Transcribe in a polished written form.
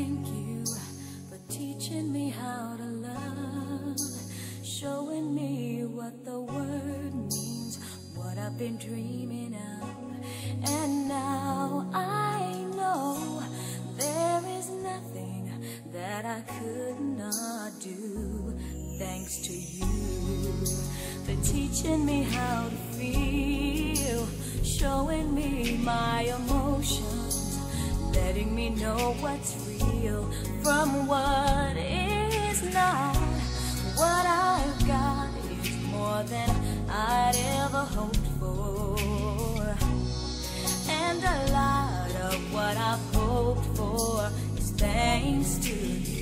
thank you for teaching me how to love, showing me what the word means, what I've been dreaming of. And now I know there is nothing that I could not do, thanks to you for teaching me how to feel, showing me my emotions, letting me know what's real from what is not. What I've got is more than I'd ever hoped for, and a lot of what I've hoped for is thanks to you.